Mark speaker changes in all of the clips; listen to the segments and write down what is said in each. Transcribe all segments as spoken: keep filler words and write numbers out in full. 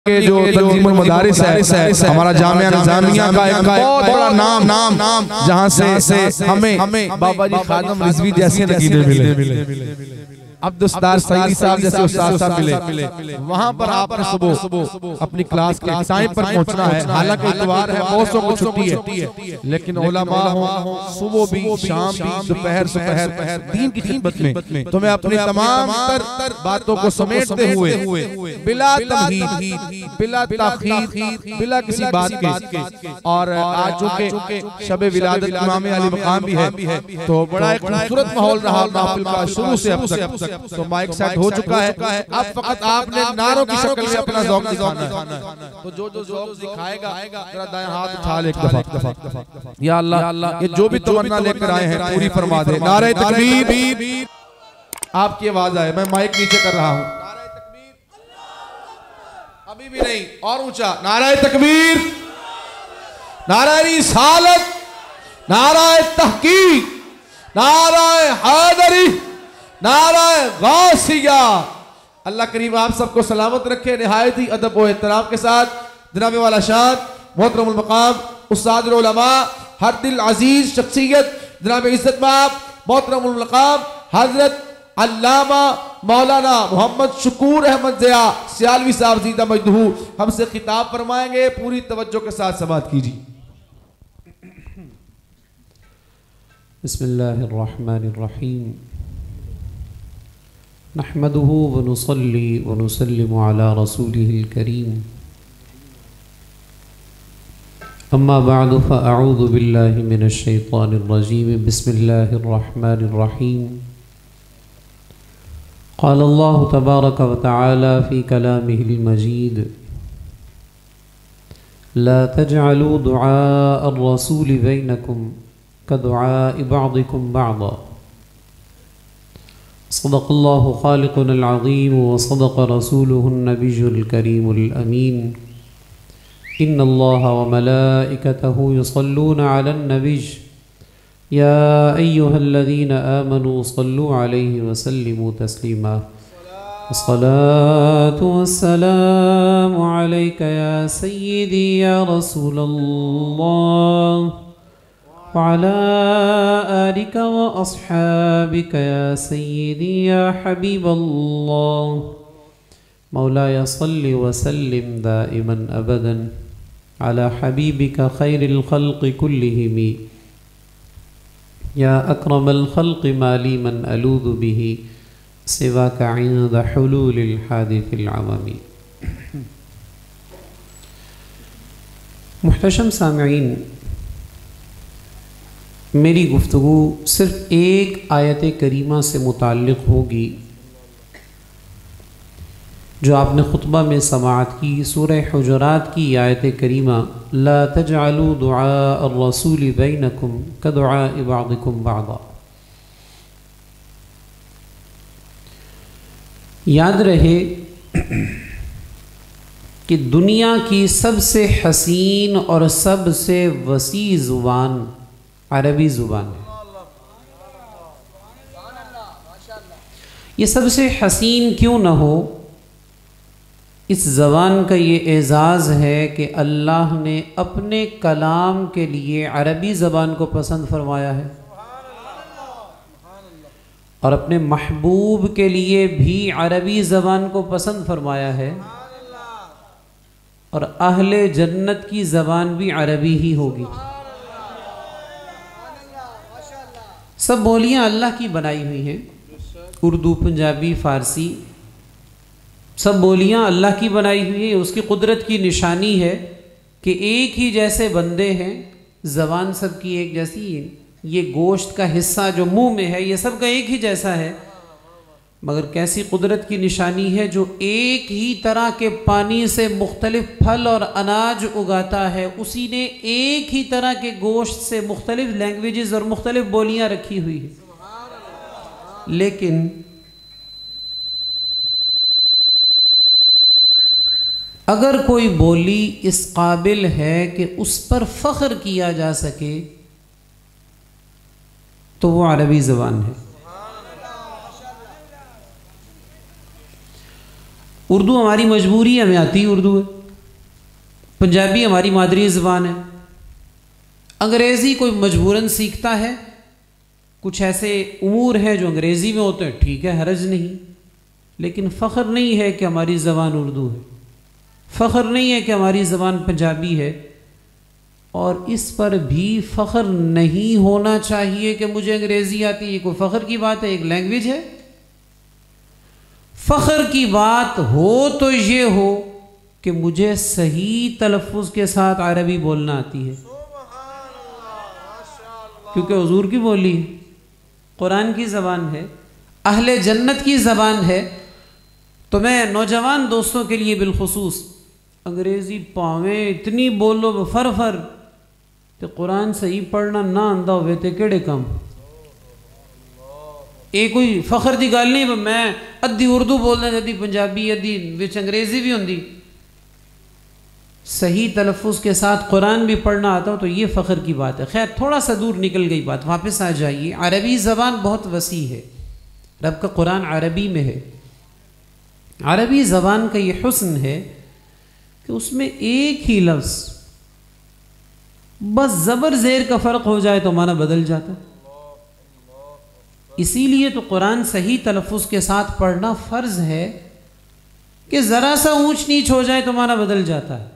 Speaker 1: کہ جو تنظیم المدارس ہے ہمارا جامعہ نظامیہ کا ایک بہت بڑا نام نام جہاں سے ہمیں بابا جی خادم رضوی جیسے نگینے ملے، عبدالستار سعیدی صاحب جیسے استاد صاحب ملے، وہاں پر آپ نے صبح اپنی کلاس کے ٹائم پر پہنچنا ہے۔ حالانکہ اتوار ہے، بہت سو کو چھٹی ہے، لیکن علماء ہوں صبح بھی شام بھی دوپہر دوپہر دین کی خدمت میں تمہیں اپنی تمام تر باتوں کو سمیٹتے ہوئے بلا تمہید بلا تاخیر بلا کسی بات کے، اور آج چونکہ شب ولادت امام علی مقام بھی ہے تو بڑا ایک خوبصورت ماحول رہا محفل کا شروع سے اب تک، تو مائک سیٹ ہو چکا ہے، اب فقط آپ نے نعروں کی شکل میں اپنا ذوق دکھانا ہے۔ تو جو جو ذوق دکھائے گا ذرا دائیں ہاتھ اٹھا لے ایک دفعہ، یا اللہ یہ جو بھی تمنا لے کر آئے ہیں پوری فرما دے۔ نعرہ تکبیر، آپ کی آواز آئے، میں مائک نیچے کر رہا ہوں، نعرہ تکبیر، ابھی بھی نہیں، اور اونچا، نعرہ تکبیر، نعرہ رسالت، نعرہ تحقیق، نعرہ حیدری، نعرہ غوثیہ۔ اللہ کریم آپ سب کو سلامت رکھے۔ نہایت ہی ادب و احترام کے ساتھ جناب والا شان محترم المقام استاد العلماء ہر دل عزیز شخصیت جناب عزت مآب محترم المقام حضرت علامہ مولانا محمد شکور احمد ضیاء سیالوی صاحب زیدہ مجدہو ہم سے خطاب فرمائیں گے، پوری توجہ کے ساتھ سماعت کیجیے۔
Speaker 2: بسم اللہ الرحمن الرحیم، نحمده ونصلي ونسلم على رسوله الكريم، اما بعد فاعوذ بالله من الشيطان الرجيم، بسم الله الرحمن الرحيم۔ قال الله تبارك وتعالى في كلامه المجيد: لا تجعلوا دعاء الرسول بينكم كدعاء بعضكم بعضا، صدق الله خالقنا العظيم وصدق رسوله النبي الكريم الأمين، إن الله وملائكته يصلون على النبي يا أيها الذين آمنوا صلوا عليه وسلموا تسليما، الصلاة والسلام عليك يا سيدي يا رسول الله وعلى آلك وأصحابك يا سيدي يا حبيب الله، مولاي صل وسلم دائما أبدا على حبيبك خير الخلق كلهم، يا أكرم الخلق ما لي من ألوذ به سواك عند حلول الحادث العظيم۔ محتشم سامعین، میری گفتگو صرف ایک آیت کریمہ سے متعلق ہوگی جو آپ نے خطبہ میں سماعت کی، سورہ حجرات کی آیت کریمہ، لا تجعلوا دعاء الرسول بینکم کدعاء بعضکم بعضا۔ یاد رہے کہ دنیا کی سب سے حسین اور سب سے وسیع زبان عربی زبان ہے۔ یہ سب سے حسین کیوں نہ ہو، اس زبان کا یہ اعزاز ہے کہ اللہ نے اپنے کلام کے لیے عربی زبان کو پسند فرمایا ہے، اور اپنے محبوب کے لیے بھی عربی زبان کو پسند فرمایا ہے، اور اہل جنت کی زبان بھی عربی ہی ہوگی۔ سب بولیاں اللہ کی بنائی ہوئی ہیں، اردو، پنجابی، فارسی، سب بولیاں اللہ کی بنائی ہوئی ہیں۔ اس کی قدرت کی نشانی ہے کہ ایک ہی جیسے بندے ہیں، زبان سب کی ایک جیسی ہے، یہ گوشت کا حصہ جو منہ میں ہے یہ سب کا ایک ہی جیسا ہے، مگر کیسی قدرت کی نشانی ہے جو ایک ہی طرح کے پانی سے مختلف پھل اور اناج اگاتا ہے، اسی نے ایک ہی طرح کے گوشت سے مختلف لینگویجز اور مختلف بولیاں رکھی ہوئی ہیں، لیکن اگر کوئی بولی اس قابل ہے کہ اس پر فخر کیا جا سکے تو وہ عربی زبان ہے۔ اردو ہماری مجبوری ہے، ہمیں آتی اردو ہے، پنجابی ہماری مادری زبان ہے، انگریزی کوئی مجبوراً سیکھتا ہے، کچھ ایسے امور ہیں جو انگریزی میں ہوتے ہیں، ٹھیک ہے، حرج نہیں، لیکن فخر نہیں ہے کہ ہماری زبان اردو ہے، فخر نہیں ہے کہ ہماری زبان پنجابی ہے، اور اس پر بھی فخر نہیں ہونا چاہیے کہ مجھے انگریزی آتی ہے۔ یہ کوئی فخر کی بات ہے؟ ایک لینگویج ہے۔ فخر کی بات ہو تو یہ ہو کہ مجھے صحیح تلفظ کے ساتھ عربی بولنا آتی ہے، کیونکہ حضور کی بولی ہے، قرآن کی زبان ہے، اہل جنت کی زبان ہے۔ تو میں نوجوان دوستوں کے لیے بالخصوص انگریزی پاویں اتنی بولو فر فر تے قرآن صحیح پڑھنا نہ آندا ہوئے تے کیڑے کم۔ یہ کوئی فخر دی گل نہیں میں ادھی اردو بولنا ادھی پنجابی ادھی وچ انگریزی بھی ہوندی، صحیح تلفظ کے ساتھ قرآن بھی پڑھنا آتا ہو تو یہ فخر کی بات ہے۔ خیر تھوڑا سا دور نکل گئی بات، واپس آ جائیے۔ عربی زبان بہت وسیع ہے، رب کا قرآن عربی میں ہے۔ عربی زبان کا یہ حسن ہے کہ اس میں ایک ہی لفظ بس زبر زیر کا فرق ہو جائے تو معنی بدل جاتا ہے۔ اسی لیے تو قرآن صحیح تلفظ کے ساتھ پڑھنا فرض ہے کہ ذرا سا اونچ نیچ ہو جائے تو معنی بدل جاتا ہے۔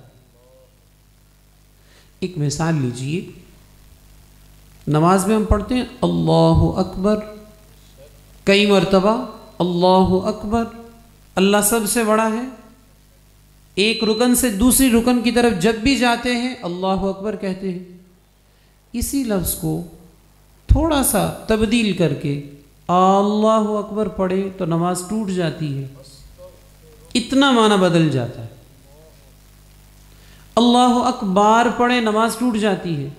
Speaker 2: ایک مثال لیجئے، نماز میں ہم پڑھتے ہیں اللہ اکبر، کئی مرتبہ اللہ اکبر، اللہ سب سے بڑا ہے۔ ایک رکن سے دوسری رکن کی طرف جب بھی جاتے ہیں اللہ اکبر کہتے ہیں۔ اسی لفظ کو تھوڑا سا تبدیل کر کے اللہ اکبر پڑھے تو نماز ٹوٹ جاتی ہے، اتنا معنی بدل جاتا ہے۔ اللہ اکبر پڑھے نماز ٹوٹ جاتی ہے،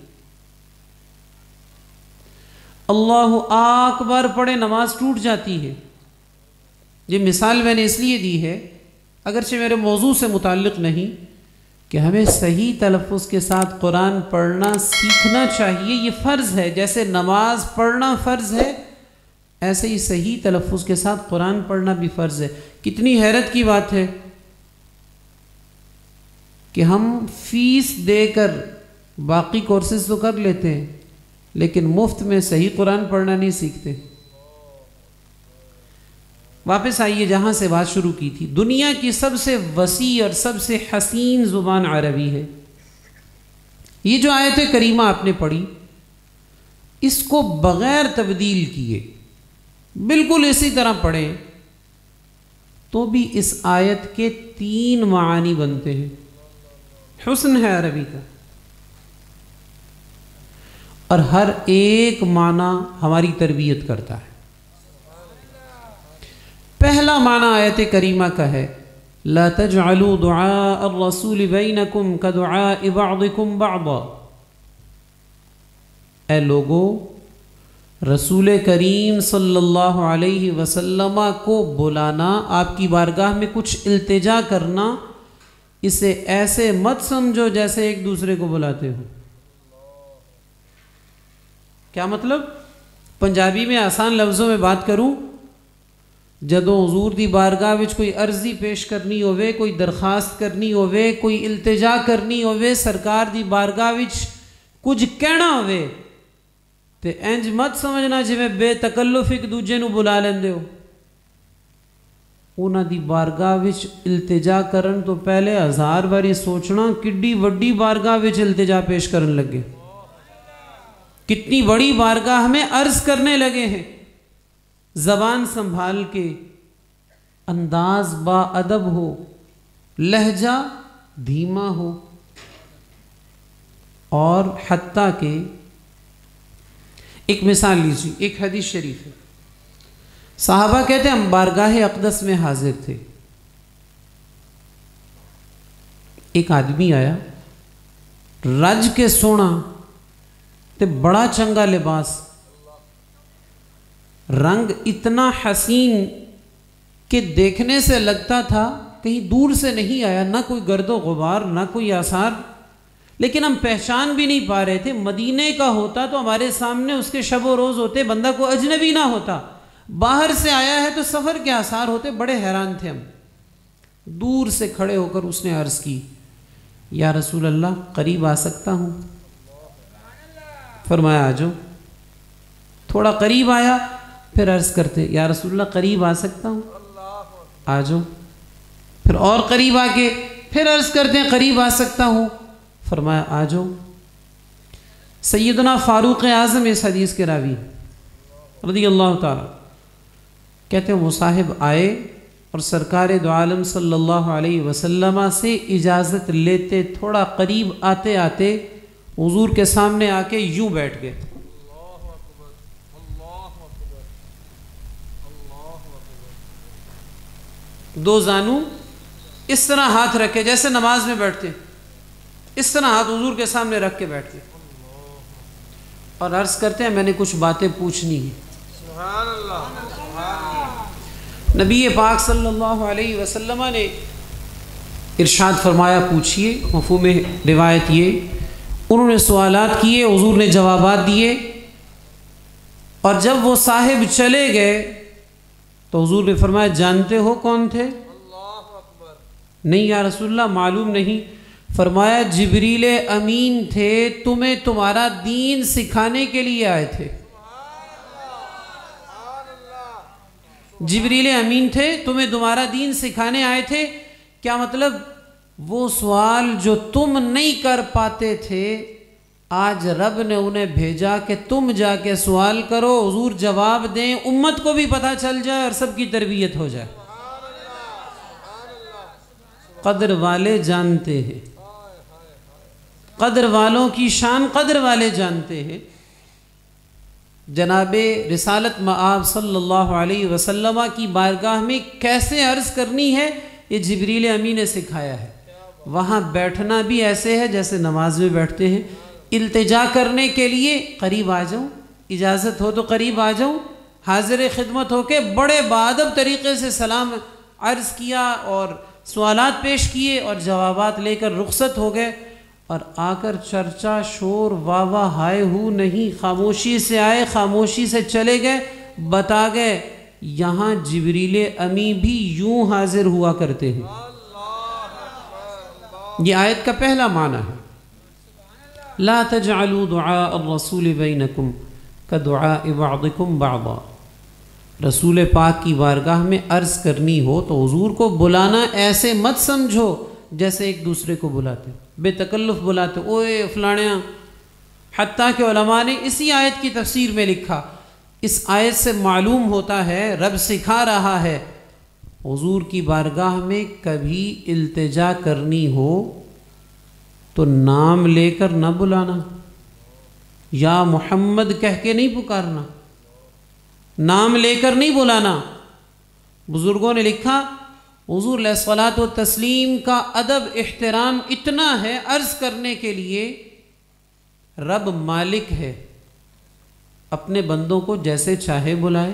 Speaker 2: اللہ اکبر پڑھے نماز ٹوٹ جاتی ہے۔ یہ مثال میں نے اس لیے دی ہے اگرچہ میرے موضوع سے متعلق نہیں، کہ ہمیں صحیح تلفظ کے ساتھ قرآن پڑھنا سیکھنا چاہیے، یہ فرض ہے۔ جیسے نماز پڑھنا فرض ہے، ایسے ہی صحیح تلفظ کے ساتھ قرآن پڑھنا بھی فرض ہے۔ کتنی حیرت کی بات ہے کہ ہم فیس دے کر باقی کورسز تو کر لیتے ہیں لیکن مفت میں صحیح قرآن پڑھنا نہیں سیکھتے۔ واپس آئیے جہاں سے بات شروع کی تھی، دنیا کی سب سے وسیع اور سب سے حسین زبان عربی ہے۔ یہ جو آیت کریمہ آپ نے پڑھی، اس کو بغیر تبدیل کیے بالکل اسی طرح پڑھیں تو بھی اس آیت کے تین معانی بنتے ہیں۔ حسن ہے عربی کا، اور ہر ایک معنی ہماری تربیت کرتا ہے۔ پہلا معنی آیت کریمہ کا ہے لا تجعلوا دعاء الرسول بینکم کدعاء بعضکم بعضا، اے لوگو رسول کریم صلی اللہ علیہ وسلم کو بلانا، آپ کی بارگاہ میں کچھ التجا کرنا، اسے ایسے مت سمجھو جیسے ایک دوسرے کو بلاتے ہو۔ کیا مطلب؟ پنجابی میں آسان لفظوں میں بات کروں، جدوں حضور دی بارگاہ وچ کوئی عرضی پیش کرنی ہوئے، کوئی درخواست کرنی ہوئے، کوئی التجا کرنی ہوئے، سرکار دی بارگاہ وچ کچھ کہنا ہوئے تے انج مت سمجھنا جی میں بے تکلف ایک دوجے نو بلا لیندے ہو۔ انہاں دی بارگاہ وچ التجا کرن تو پہلے ہزار باری سوچنا کڈی وڈی بارگاہ وچ التجا پیش کرن لگے، کتنی بڑی بارگاہ میں عرض کرنے لگے ہیں۔ زبان سنبھال کے، انداز با ادب ہو، لہجہ دھیما ہو، اور حتیٰ کہ ایک مثال لیجیے، ایک حدیث شریف ہے، صحابہ کہتے ہیں ہم بارگاہ اقدس میں حاضر تھے، ایک آدمی آیا رج کے سونا تے بڑا چنگا لباس، رنگ اتنا حسین کہ دیکھنے سے لگتا تھا کہیں دور سے نہیں آیا، نہ کوئی گرد و غبار نہ کوئی آثار، لیکن ہم پہچان بھی نہیں پا رہے تھے۔ مدینے کا ہوتا تو ہمارے سامنے اس کے شب و روز ہوتے، بندہ کو اجنبی نہ ہوتا، باہر سے آیا ہے تو سفر کے آثار ہوتے، بڑے حیران تھے ہم۔ دور سے کھڑے ہو کر اس نے عرض کی یا رسول اللہ قریب آ سکتا ہوں؟ فرمایا آ جاؤ۔ تھوڑا قریب آیا، پھر عرض کرتے یا رسول اللہ قریب آ سکتا ہوں؟ آ جاؤ۔ پھر اور قریب آ کے پھر عرض کرتے ہیں قریب آ سکتا ہوں؟ فرمایا آ جاؤ۔ سیدنا فاروق اعظم اس حدیث کے راوی رضی اللہ تعالی کہتے ہیں مصاحب آئے اور سرکار دو عالم صلی اللہ علیہ وسلم سے اجازت لیتے تھوڑا قریب آتے آتے حضور کے سامنے آ کے یوں بیٹھ گئے۔ دو زانو اس طرح ہاتھ رکھے جیسے نماز میں بیٹھتے، اس طرح ہاتھ حضور کے سامنے رکھ کے بیٹھتے اور عرض کرتے ہیں میں نے کچھ باتیں پوچھنی ہیں۔ سبحان اللہ۔ نبی پاک صلی اللہ علیہ وسلم نے ارشاد فرمایا پوچھئے، مفہوم روایت یہ انہوں نے سوالات کیے، حضور نے جوابات دیے، اور جب وہ صاحب چلے گئے تو حضور نے فرمایا جانتے ہو کون تھے؟ نہیں یا رسول اللہ معلوم نہیں۔ فرمایا جبریل امین تھے، تمہیں تمہارا دین سکھانے کے لیے آئے تھے۔ جبریل امین تھے، تمہیں تمہارا دین سکھانے آئے تھے۔ کیا مطلب؟ وہ سوال جو تم نہیں کر پاتے تھے آج رب نے انہیں بھیجا کہ تم جا کے سوال کرو، حضور جواب دیں، امت کو بھی پتہ چل جائے اور سب کی تربیت ہو جائے۔ قدر والے جانتے ہیں، قدر والوں کی شان قدر والے جانتے ہیں۔ جناب رسالت مآب صلی اللہ علیہ وسلم کی بارگاہ میں کیسے عرض کرنی ہے یہ جبریل امین نے سکھایا ہے۔ وہاں بیٹھنا بھی ایسے ہے جیسے نماز میں بیٹھتے ہیں۔ التجا کرنے کے لیے قریب آ جاؤں، اجازت ہو تو قریب آ جاؤں، حاضر خدمت ہو کے بڑے بادب طریقے سے سلام عرض کیا اور سوالات پیش کیے اور جوابات لے کر رخصت ہو گئے، اور آ کر چرچا شور واہ واہ ہائے ہو نہیں، خاموشی سے آئے خاموشی سے چلے گئے، بتا گئے یہاں جبریل امی بھی یوں حاضر ہوا کرتے ہیں۔ یہ آیت کا پہلا معنی ہے لا تجعلوا دعاء الرسول بینکم کدعاء بعضکم بعضا۔ رسول پاک کی بارگاہ میں عرض کرنی ہو تو حضور کو بلانا ایسے مت سمجھو جیسے ایک دوسرے کو بلاتے، بے تکلف بلاتے، اوے فلانیاں۔ حتیٰ کہ علماء نے اسی آیت کی تفسیر میں لکھا اس آیت سے معلوم ہوتا ہے رب سکھا رہا ہے حضور کی بارگاہ میں کبھی التجا کرنی ہو تو نام لے کر نہ بلانا، یا محمد کہہ کے نہیں پکارنا، نام لے کر نہیں بلانا۔ بزرگوں نے لکھا حضور علیہ الصلوۃ والتسلیم کا ادب احترام اتنا ہے عرض کرنے کے لیے رب مالک ہے، اپنے بندوں کو جیسے چاہے بلائے۔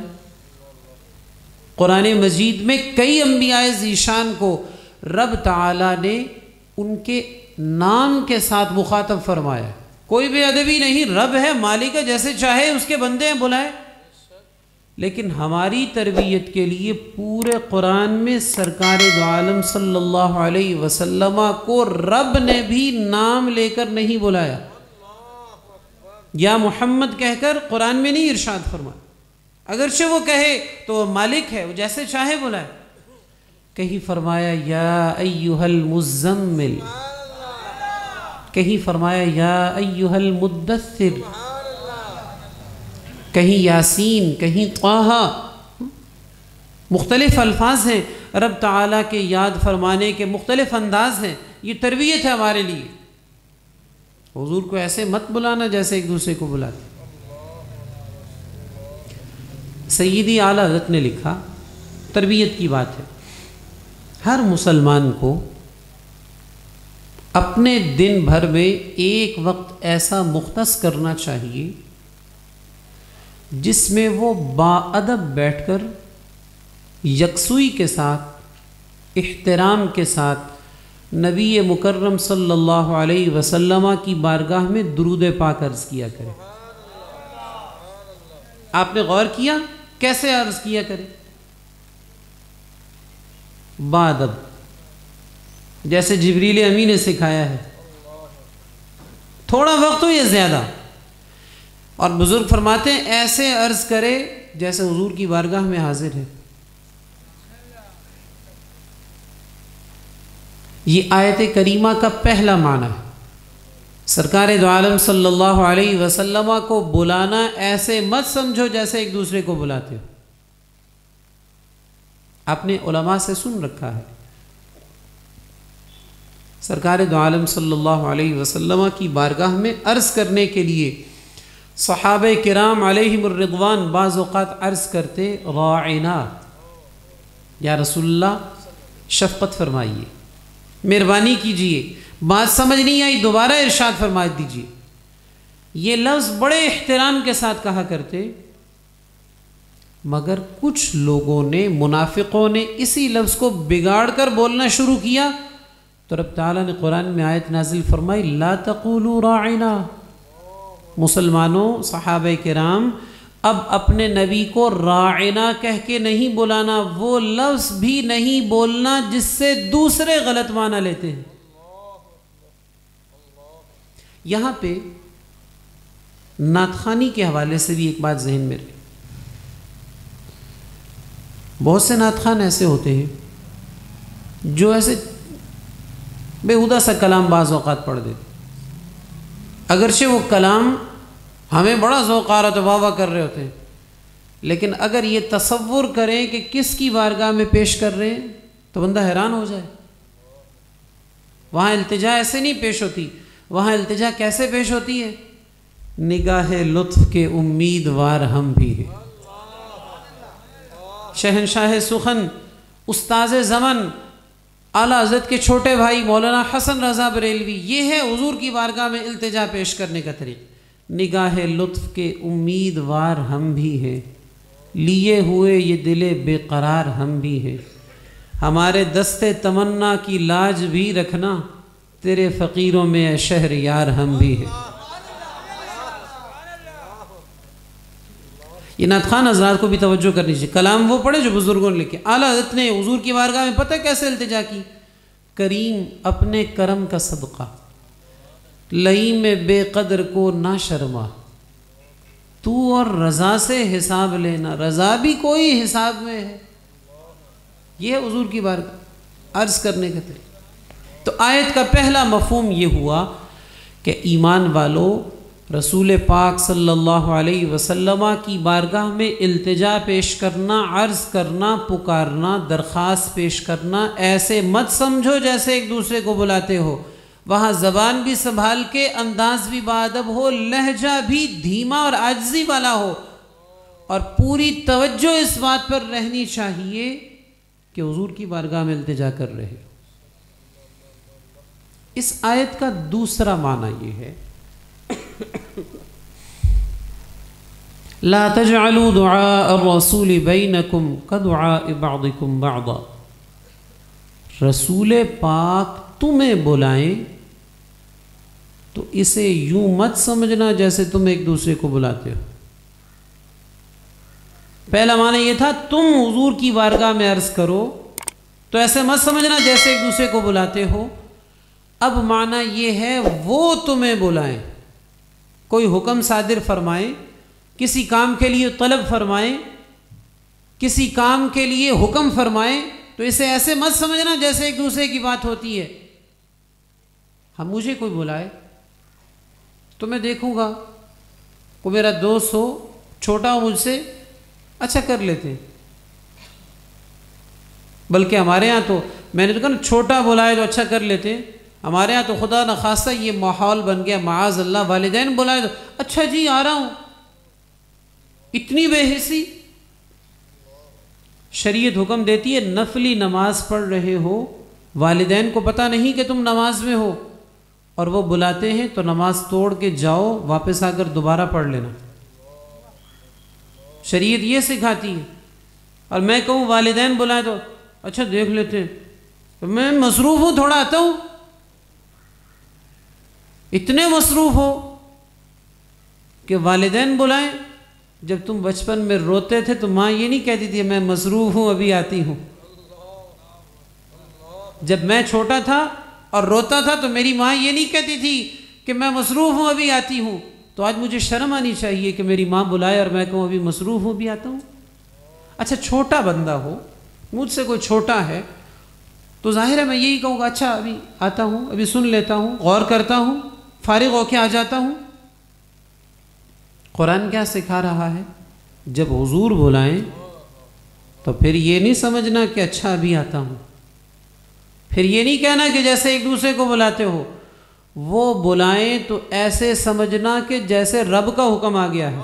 Speaker 2: قرآن مجید میں کئی انبیاء ذیشان کو رب تعالیٰ نے ان کے نام کے ساتھ مخاطب فرمایا، کوئی بے ادبی نہیں، رب ہے مالک ہے، جیسے چاہے اس کے بندے ہیں بلائے۔ لیکن ہماری تربیت کے لیے پورے قرآن میں سرکار دو عالم صلی اللہ علیہ وسلم کو رب نے بھی نام لے کر نہیں بلایا، یا محمد کہہ کر قرآن میں نہیں ارشاد فرمایا۔ اگرچہ وہ کہے تو وہ مالک ہے، وہ جیسے چاہے بلائے۔ کہیں فرمایا یا ایہا المزمل، کہیں فرمایا یا ایہا المدثر، کہیں یاسین، کہیں طٰہٰ، مختلف الفاظ ہیں رب تعالیٰ کے یاد فرمانے کے، مختلف انداز ہیں۔ یہ تربیت ہے ہمارے لیے۔ حضور کو ایسے مت بلانا جیسے ایک دوسرے کو بلاتے۔ سیدی اعلیٰ حضرت نے لکھا، تربیت کی بات ہے، ہر مسلمان کو اپنے دن بھر میں ایک وقت ایسا مختص کرنا چاہیے جس میں وہ باادب بیٹھ کر یکسوئی کے ساتھ، احترام کے ساتھ نبی مکرم صلی اللہ علیہ وسلم کی بارگاہ میں درود پاک عرض کیا کرے۔ آپ نے غور کیا کیسے عرض کیا کرے؟ باادب، جیسے جبریل امی نے سکھایا ہے، تھوڑا وقت ہو یا زیادہ. اور بزرگ فرماتے ہیں ایسے عرض کرے جیسے حضور کی بارگاہ میں حاضر ہے. یہ آیت کریمہ کا پہلا معنی ہے. سرکار دو عالم صلی اللہ علیہ وسلم کو بلانا ایسے مت سمجھو جیسے ایک دوسرے کو بلاتے ہو. آپ نے علماء سے سن رکھا ہے، سرکار دو عالم صلی اللہ علیہ وسلم کی بارگاہ میں عرض کرنے کے لیے صحابہ کرام علیہم الرضوان بعض اوقات عرض کرتے راعنا، یا رسول اللہ شفقت فرمائیے، مہربانی کیجئے، بات سمجھ نہیں آئی دوبارہ ارشاد فرما دیجئے. یہ لفظ بڑے احترام کے ساتھ کہا کرتے، مگر کچھ لوگوں نے، منافقوں نے اسی لفظ کو بگاڑ کر بولنا شروع کیا تو رب تعالیٰ نے قرآن میں آیت نازل فرمائی لا تقولوا راعنا. مسلمانوں، صحابہ کرام، اب اپنے نبی کو راعنا کہہ کے نہیں بلانا، وہ لفظ بھی نہیں بولنا جس سے دوسرے غلط معنی لیتے ہیں. یہاں پہ نعت خوانی کے حوالے سے بھی ایک بات ذہن میں رہے. بہت سے نعت خوان ایسے ہوتے ہیں جو ایسے بےہودہ سا کلام بعض اوقات پڑھ دیتے، اگرچہ وہ کلام ہمیں بڑا ذوق آ رہا تو واہ واہ کر رہے ہوتے ہیں، لیکن اگر یہ تصور کریں کہ کس کی بارگاہ میں پیش کر رہے ہیں تو بندہ حیران ہو جائے. وہاں التجا ایسے نہیں پیش ہوتی، وہاں التجا کیسے پیش ہوتی ہے؟ نگاہ لطف کے امیدوار ہم بھی ہیں. شہنشاہ سخن، استاذ زمن، اعلیٰ حضرت کے چھوٹے بھائی مولانا حسن رضا بریلوی، یہ ہے حضور کی بارگاہ میں التجا پیش کرنے کا طریقہ. نگاہ لطف کے امیدوار ہم بھی ہیں، لیے ہوئے یہ دل بے قرار ہم بھی ہیں. ہمارے دستے تمنا کی لاج بھی رکھنا، تیرے فقیروں میں اے شہر یار ہم بھی ہیں. یہ نعت خوان حضرات کو بھی توجہ کرنی چاہیے. کلام وہ پڑھے جو بزرگوں نے لکھے. اعلیٰ حضرت نے حضور کی بارگاہ میں پتہ کیسے التجا کی؟ کریم اپنے کرم کا صدقہ، لئیم بے قدر کو نہ شرما، تو اور رضا سے حساب لینا، رضا بھی کوئی حساب میں ہے. یہ ہے حضور کی بارگاہ عرض کرنے کا طریقہ. تو آیت کا پہلا مفہوم یہ ہوا کہ ایمان والو رسول پاک صلی اللہ علیہ وسلم کی بارگاہ میں التجا پیش کرنا، عرض کرنا، پکارنا، درخواست پیش کرنا ایسے مت سمجھو جیسے ایک دوسرے کو بلاتے ہو. وہاں زبان بھی سنبھال کے، انداز بھی باادب ہو، لہجہ بھی دھیما اور عاجزی والا ہو، اور پوری توجہ اس بات پر رہنی چاہیے کہ حضور کی بارگاہ میں التجا کر رہے ہو. اس آیت کا دوسرا معنی یہ ہے لا تجعلوا دعاء الرسول بینکم کدعاء بعضکم بعضا. رسول پاک تمہیں بلائیں تو اسے یوں مت سمجھنا جیسے تم ایک دوسرے کو بلاتے ہو. پہلا معنی یہ تھا تم حضور کی بارگاہ میں عرض کرو تو ایسے مت سمجھنا جیسے ایک دوسرے کو بلاتے ہو. اب معنی یہ ہے وہ تمہیں بلائیں، کوئی حکم صادر فرمائیں، کسی کام کے لیے طلب فرمائیں، کسی کام کے لیے حکم فرمائیں تو اسے ایسے مت سمجھنا جیسے ایک دوسرے کی بات ہوتی ہے. ہم مجھے کوئی بلائے تو میں دیکھوں گا، کوئی میرا دوست ہو، چھوٹا ہو مجھ سے، اچھا کر لیتے ہیں. بلکہ ہمارے ہاں تو میں نے تو کہا نا چھوٹا بلائے تو اچھا کر لیتے ہیں. ہمارے ہاں تو خدا نخواستہ یہ ماحول بن گیا، معاذ اللہ، والدین بلائے تو اچھا جی آ رہا ہوں. اتنی بے حسی. شریعت حکم دیتی ہے نفلی نماز پڑھ رہے ہو، والدین کو پتہ نہیں کہ تم نماز میں ہو اور وہ بلاتے ہیں تو نماز توڑ کے جاؤ، واپس آ کر دوبارہ پڑھ لینا. شریعت یہ سکھاتی ہے. اور میں کہوں والدین بلائیں تو اچھا دیکھ لیتے ہیں، تو میں مصروف ہوں، تھوڑا آتا ہوں. اتنے مصروف ہو کہ والدین بلائیں. جب تم بچپن میں روتے تھے تو ماں یہ نہیں کہتی تھی میں مصروف ہوں ابھی آتی ہوں. جب میں چھوٹا تھا اور روتا تھا تو میری ماں یہ نہیں کہتی تھی کہ میں مصروف ہوں ابھی آتی ہوں، تو آج مجھے شرم آنی چاہیے کہ میری ماں بلائے اور میں کہوں ابھی مصروف ہوں بھی آتا ہوں۔ اچھا چھوٹا بندہ ہو، مجھ سے کوئی چھوٹا ہے تو ظاہر ہے میں یہی کہوں گا اچھا ابھی آتا ہوں، ابھی سن لیتا ہوں، غور کرتا ہوں، فارغ ہو کے آ جاتا ہوں۔ قرآن کیا سکھا رہا ہے؟ جب حضور بلائیں تو پھر یہ نہیں سمجھنا کہ اچھا ابھی آتا ہوں، پھر یہ نہیں کہنا کہ جیسے ایک دوسرے کو بلاتے ہو، وہ بلائیں تو ایسے سمجھنا کہ جیسے رب کا حکم آ گیا ہے۔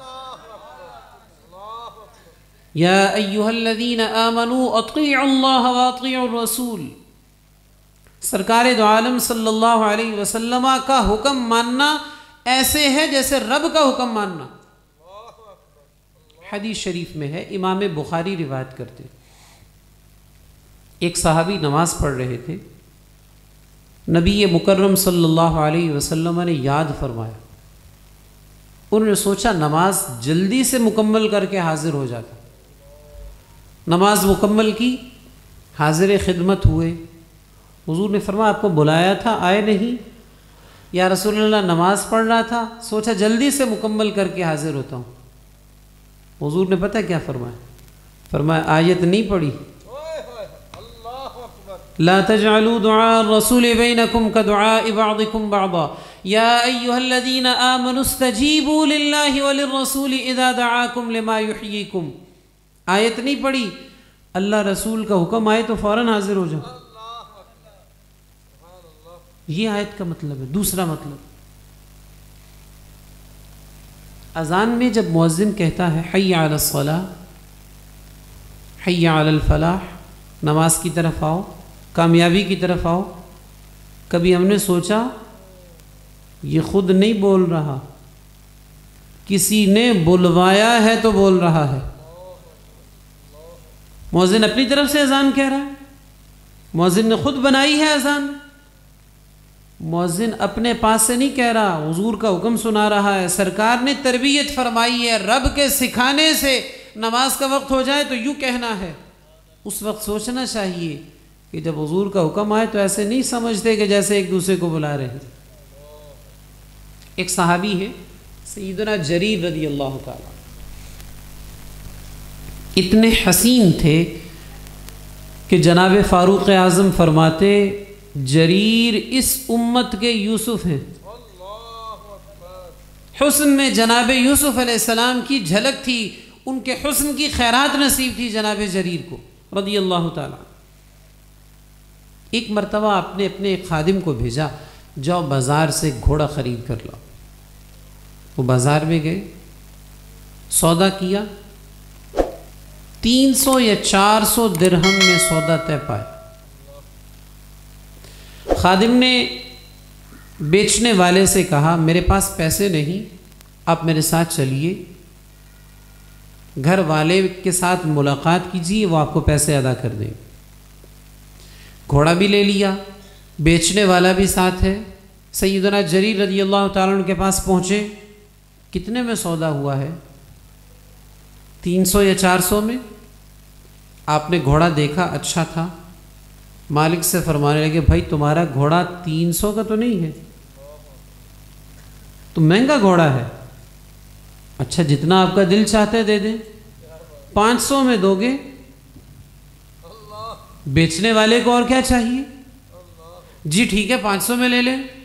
Speaker 2: یا ایھا الذین آمنوا اطیعوا اللہ واطیعوا الرسول، سرکار دو عالم صلی اللہ علیہ وسلم کا حکم ماننا ایسے ہے جیسے رب کا حکم ماننا۔ حدیث شریف میں ہے، امام بخاری روایت کرتے، ایک صحابی نماز پڑھ رہے تھے، نبی مکرم صلی اللہ علیہ وسلم نے یاد فرمایا، انہوں نے سوچا نماز جلدی سے مکمل کر کے حاضر ہو جاتا، نماز مکمل کی، حاضر خدمت ہوئے، حضور نے فرمایا آپ کو بلایا تھا آئے نہیں؟ یا رسول اللہ نماز پڑھ رہا تھا، سوچا جلدی سے مکمل کر کے حاضر ہوتا ہوں۔ حضور نے پتہ کیا فرمایا؟ فرمایا آیت نہیں پڑھی، لا تجعلوا دعاء الرسول بینکم کدعاء بعضکم بعضا یا ایھا الذین آمنوا استجیبوا للہ وللرسول اذا دعاکم لما یحییکم۔ آیت نہیں پڑھی، اللہ رسول کا حکم آئے تو فوراً حاضر ہو جاؤ، یہ آیت کا مطلب ہے۔ دوسرا مطلب، اذان میں جب مؤذن کہتا ہے حی علی الصلاۃ، حی علی الفلاح، نماز کی طرف آؤ، کامیابی کی طرف آؤ، کبھی ہم نے سوچا یہ خود نہیں بول رہا، کسی نے بلوایا ہے تو بول رہا ہے۔ مؤذن اپنی طرف سے اذان کہہ رہا ہے، مؤذن نے خود بنائی ہے اذان، مؤذن اپنے پاس سے نہیں کہہ رہا، حضور کا حکم سنا رہا ہے، سرکار نے تربیت فرمائی ہے، رب کے سکھانے سے نماز کا وقت ہو جائے تو یوں کہنا ہے۔ اس وقت سوچنا چاہیے کہ جب حضور کا حکم آئے تو ایسے نہیں سمجھتے کہ جیسے ایک دوسرے کو بلا رہے ہیں۔ ایک صحابی ہے سیدنا جریر رضی اللہ تعالیٰ، اتنے حسین تھے کہ جناب فاروق اعظم فرماتے جریر اس امت کے یوسف ہیں۔ حسن میں جناب یوسف علیہ السلام کی جھلک تھی، ان کے حسن کی خیرات نصیب تھی جناب جریر کو رضی اللہ تعالیٰ۔ ایک مرتبہ آپ نے اپنے ایک خادم کو بھیجا، جاؤ بازار سے گھوڑا خرید کر لاؤ۔ وہ بازار میں گئے، سودا کیا، تین سو یا چار سو درہم میں سودا طے پایا۔ خادم نے بیچنے والے سے کہا میرے پاس پیسے نہیں، آپ میرے ساتھ چلیے، گھر والے کے ساتھ ملاقات کیجیے، وہ آپ کو پیسے ادا کر دیں۔ گھوڑا بھی لے لیا، بیچنے والا بھی ساتھ ہے، سیدنا جریر رضی اللہ تعالیٰ عنہ کے پاس پہنچے، کتنے میں سودا ہوا ہے؟ تین سو یا چار سو میں؟ آپ نے گھوڑا دیکھا، اچھا تھا، مالک سے فرمانے لگے بھائی تمہارا گھوڑا تین سو کا تو نہیں ہے، تو مہنگا گھوڑا ہے، اچھا جتنا آپ کا دل چاہتا ہے دے دیں، پانچ سو میں دو گے؟ بیچنے والے کو اور کیا چاہیے؟ جی ٹھیک ہے پانچ سو میں لے لیں۔